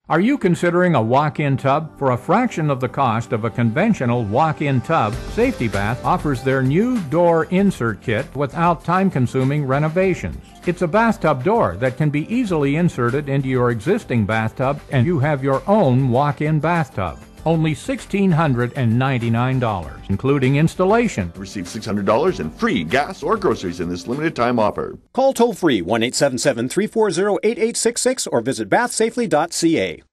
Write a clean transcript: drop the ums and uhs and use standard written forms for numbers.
Are you considering a walk-in tub? For a fraction of the cost of a conventional walk-in tub, Safety Bath offers their new door insert kit without time-consuming renovations. It's a bathtub door that can be easily inserted into your existing bathtub, and you have your own walk-in bathtub. Only $1,699, including installation. Receive $600 in free gas or groceries in this limited time offer. Call toll-free 1-877-340-8866 or visit BathSafely.ca.